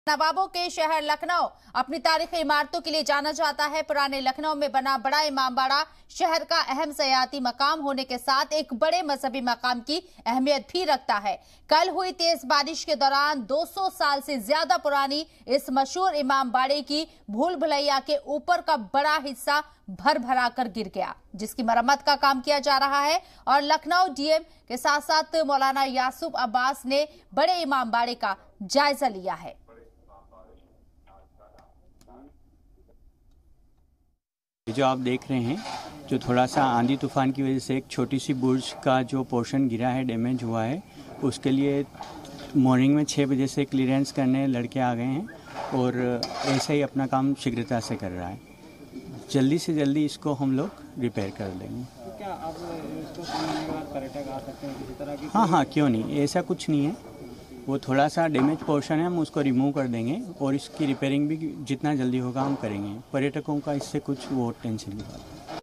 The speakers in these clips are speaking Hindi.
नवाबों के शहर लखनऊ अपनी तारीखी इमारतों के लिए जाना जाता है। पुराने लखनऊ में बना बड़ा इमामबाड़ा शहर का अहम सयाहती मकाम होने के साथ एक बड़े मजहबी मकाम की अहमियत भी रखता है। कल हुई तेज बारिश के दौरान 200 साल से ज्यादा पुरानी इस मशहूर इमामबाड़े की भूल भुलैया के ऊपर का बड़ा हिस्सा भर भरा कर गिर गया, जिसकी मरम्मत का काम किया जा रहा है। और लखनऊ डीएम के साथ साथ मौलाना यासूफ अब्बास ने बड़े इमामबाड़े का जायजा लिया है। जो आप देख रहे हैं, जो थोड़ा सा आंधी तूफान की वजह से एक छोटी सी बुर्ज का जो पोर्शन गिरा है, डैमेज हुआ है, उसके लिए मॉर्निंग में 6 बजे से क्लियरेंस करने लड़के आ गए हैं और ऐसे ही अपना काम शीघ्रता से कर रहा है। जल्दी से जल्दी इसको हम लोग रिपेयर कर देंगे। तो क्या अब इसको सुनने के बाद पर्यटक आ सकते हैं किसी तरह की? हाँ, क्यों नहीं, ऐसा कुछ नहीं है। वो थोड़ा सा डैमेज पोर्शन है, हम उसको रिमूव कर देंगे और इसकी रिपेयरिंग भी जितना जल्दी होगा हम करेंगे। पर्यटकों का इससे कुछ वो टेंशन की बात है।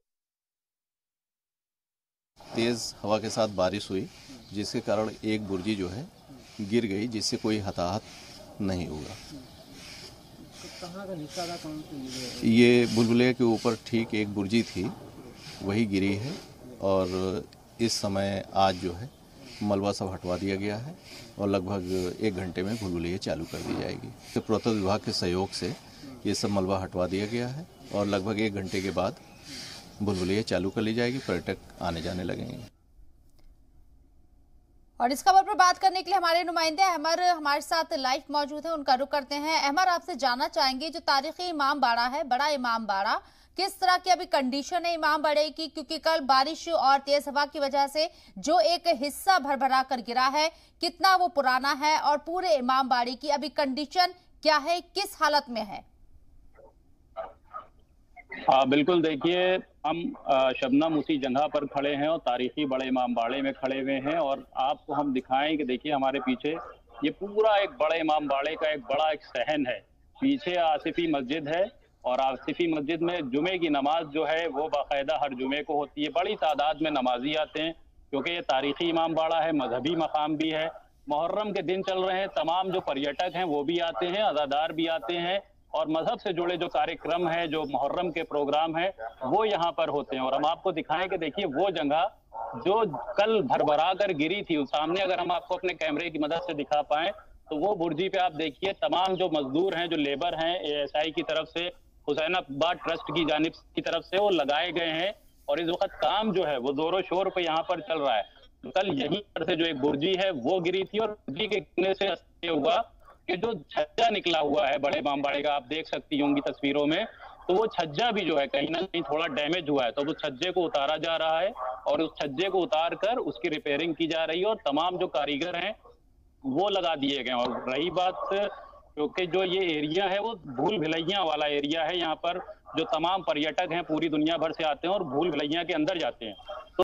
तेज़ हवा के साथ बारिश हुई, जिसके कारण एक बुर्जी जो है गिर गई, जिससे कोई हताहत नहीं हुआ। तो कहाँ का हिस्सा था, कौन सी? ये बुलबुले के ऊपर ठीक एक बुर्जी थी, वही गिरी है और इस समय आज जो है मलबा सब हटवा दिया गया है और लगभग 1 घंटे में भूलभुलैया चालू कर दी जाएगी। तो पुरातत्व विभाग के सहयोग से ये सब मलबा हटवा दिया गया है और लगभग 1 घंटे के बाद भूलभुलैया चालू कर ली जाएगी। पर्यटक आने जाने लगेंगे। और इस खबर पर बात करने के लिए हमारे नुमाइंदे अहमर हमारे साथ लाइव मौजूद हैं, उनका रुख करते हैं। अहमर, आपसे जानना चाहेंगे, जो तारीखी इमामबाड़ा है, बड़ा इमामबाड़ा, किस तरह की अभी कंडीशन है इमामबाड़े की? क्योंकि कल बारिश और तेज हवा की वजह से जो एक हिस्सा भरभरा कर गिरा है, कितना वो पुराना है और पूरे इमामबाड़े की अभी कंडीशन क्या है, किस हालत में है? बिल्कुल, देखिए, हम शबनम उसी जगह पर खड़े हैं और तारीखी बड़े इमामबाड़े में खड़े हुए हैं और आपको हम दिखाएं कि देखिए हमारे पीछे ये पूरा एक बड़े इमामबाड़े का एक बड़ा एक सहन है। पीछे आसिफी मस्जिद है और आसिफी मस्जिद में जुमे की नमाज जो है वो बाकायदा हर जुमे को होती है। बड़ी तादाद में नमाजी आते हैं क्योंकि ये तारीखी इमामबाड़ा है, मजहबी मकाम भी है। मुहर्रम के दिन चल रहे हैं, तमाम जो पर्यटक हैं वो भी आते हैं, अज़ादार भी आते हैं और मजहब से जुड़े जो कार्यक्रम है, जो मुहर्रम के प्रोग्राम है, वो यहाँ पर होते हैं। और हम आपको दिखाएं कि देखिए वो जगह जो कल भरभरा कर गिरी थी, उस सामने अगर हम आपको अपने कैमरे की मदद से दिखा पाएं तो वो बुर्जी पे आप देखिए तमाम जो मजदूर हैं, जो लेबर हैं, एएसआई की तरफ से, हुसैनाबाद ट्रस्ट की जानिब की तरफ से वो लगाए गए हैं और इस वक्त काम जो है वो जोरों शोर पे यहाँ पर चल रहा है। तो कल यहीं पर से जो एक बुर्जी है वो गिरी थी और बुर्जी के गिरने से ये हुआ कि जो छज्जा निकला हुआ है बड़े इमामबाड़े का, आप देख सकती होंगी तस्वीरों में, तो वो छज्जा भी जो है कहीं ना कहीं थोड़ा डैमेज हुआ है। तो उस छज्जे को उतारा जा रहा है और उस छज्जे को उतार कर उसकी रिपेयरिंग की जा रही है और तमाम जो कारीगर हैं वो लगा दिए गए। और रही बात, क्योंकि जो ये एरिया है वो भूल भुलैया वाला एरिया है, यहाँ पर जो तमाम पर्यटक हैं पूरी दुनिया भर से आते हैं और भूल भुलैया के अंदर जाते हैं।